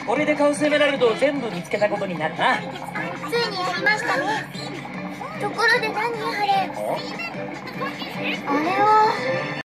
これでカウスエメラルドを全部見つけたことになるな。 ついにやりましたね。ところで何あれ。